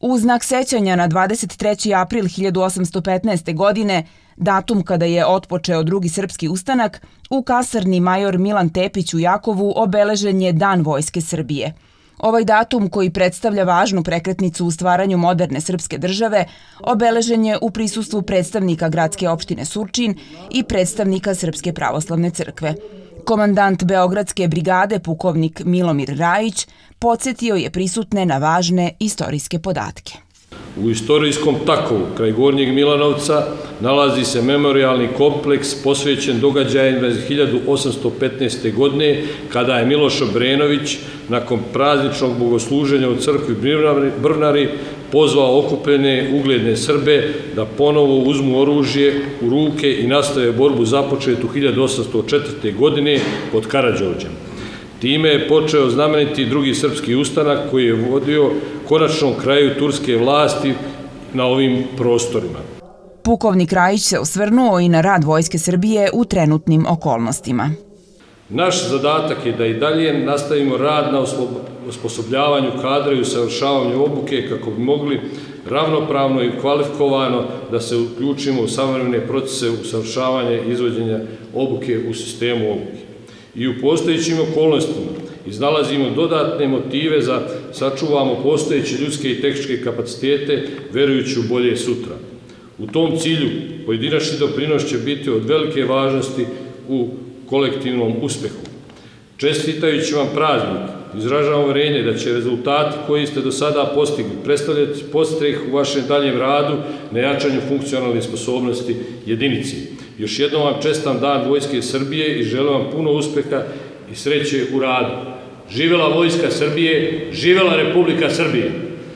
U znak sećanja na 23. april 1815. godine, datum kada je otpočeo drugi srpski ustanak, u kasarni major Milan Tepić u Jakovu obeležen je Dan Vojske Srbije. Ovaj datum, koji predstavlja važnu prekretnicu u stvaranju moderne srpske države, obeležen je u prisustvu predstavnika gradske opštine Surčin i predstavnika Srpske pravoslavne crkve. Komandant Beogradske brigade pukovnik Milomir Rajić podsjetio je prisutne na važne istorijske podatke. U istorijskom Takovu, kraj Gornjeg Milanovca, nalazi se memorijalni kompleks posvećen događajima iz 1815. godine, kada je Miloš Obrenović, nakon prazničnog bogosluženja u crkvi Brvnari, pozvao okupljene ugledne Srbe da ponovo uzmu oružje u ruke i nastave borbu započetu 1804. godine pod Karađorđem. Time je počeo znameniti drugi srpski ustanak koji je vodio konačnom kraju turske vlasti na ovim prostorima. Pukovnik Rajić se osvrnuo i na rad Vojske Srbije u trenutnim okolnostima. Naš zadatak je da i dalje nastavimo rad na osposobljavanju kadra i usavršavanju obuke kako bi mogli ravnopravno i kvalifikovano da se uključimo u savremene procese usavršavanja i izvođenja obuke u sistemu obuke. I u postojećim okolnostima iznalazimo dodatne motive za sačuvamo postojeće ljudske i tehničke kapacitete verujući u bolje sutra. U tom cilju pojedinačni doprinos će biti od velike važnosti u kolektivnom uspehu. Čestitajući vam praznik, izražavam uverenje da će rezultati koji ste do sada postigli predstavljati podstreh u vašem daljem radu na jačanju funkcionalnih sposobnosti jedinici. Još jednom vam čestitam Dan Vojske Srbije i želim vam puno uspeha i sreće u radu. Živela Vojska Srbije, živela Republika Srbije!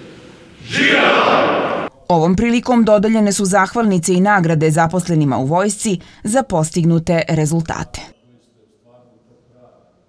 Živela! Ovom prilikom dodeljene su zahvalnice i nagrade zaposlenima u vojsci za postignute rezultate.